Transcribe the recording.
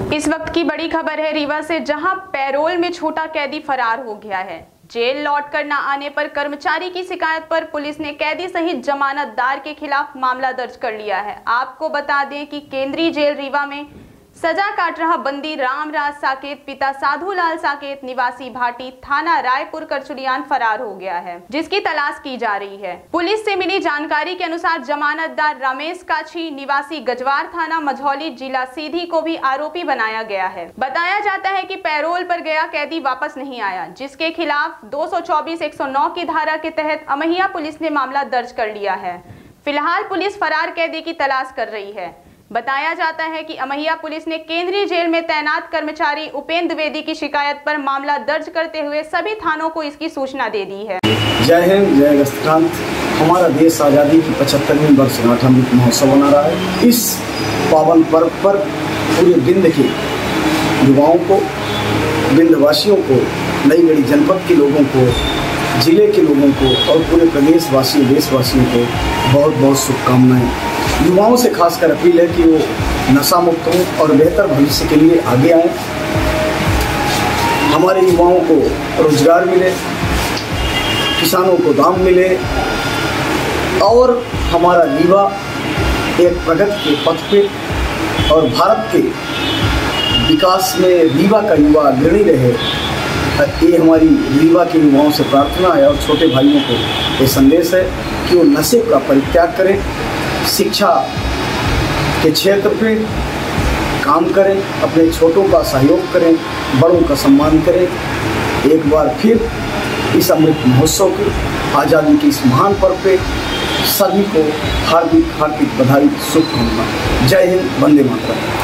इस वक्त की बड़ी खबर है रीवा से, जहां पैरोल में छोटा कैदी फरार हो गया है। जेल लौट कर न आने पर कर्मचारी की शिकायत पर पुलिस ने कैदी सहित जमानतदार के खिलाफ मामला दर्ज कर लिया है। आपको बता दें कि केंद्रीय जेल रीवा में सजा काट रहा बंदी रामराज साकेत पिता साधुलाल साकेत निवासी भाटी थाना रायपुर करचुलियान फरार हो गया है, जिसकी तलाश की जा रही है। पुलिस से मिली जानकारी के अनुसार जमानतदार रमेश काछी निवासी गजवार थाना मझौली जिला सीधी को भी आरोपी बनाया गया है। बताया जाता है कि पैरोल पर गया कैदी वापस नहीं आया, जिसके खिलाफ 224-109 की धारा के तहत अमहिया पुलिस ने मामला दर्ज कर लिया है। फिलहाल पुलिस फरार कैदी की तलाश कर रही है। बताया जाता है कि अमहिया पुलिस ने केंद्रीय जेल में तैनात कर्मचारी उपेंद्र द्विवेदी की शिकायत पर मामला दर्ज करते हुए सभी थानों को इसकी सूचना दे दी है। जय हिंद, जय राष्ट्रकांत। हमारा देश आज़ादी की 75वीं वर्षगांठ अमृत महोत्सव मना रहा है। इस पावन पर्व पर पूरे विंध्य के युवाओं को, विंध्यवासियों को, नई गढ़ी जनपद के लोगों को, जिले के लोगों को और पूरे प्रदेशवासियों, देशवासियों को बहुत बहुत शुभकामनाएं। युवाओं से खासकर अपील है कि वो नशा मुक्त हों और बेहतर भविष्य के लिए आगे आएं। हमारे युवाओं को रोजगार मिले, किसानों को दाम मिले और हमारा रीवा एक प्रगति के पथ पे और भारत के विकास में रीवा का युवा अग्रणी रहे। ये हमारी रीवा के युवाओं से प्रार्थना है और छोटे भाइयों को ये संदेश है कि वो नशे का परित्याग करें, शिक्षा के क्षेत्र पे काम करें, अपने छोटों का सहयोग करें, बड़ों का सम्मान करें। एक बार फिर इस अमृत महोत्सव की, आज़ादी की इस महान पर्व पे सभी को हार्दिक हार्दिक बधाई, शुभकामनाएं। जय हिंद, वंदे मातरम।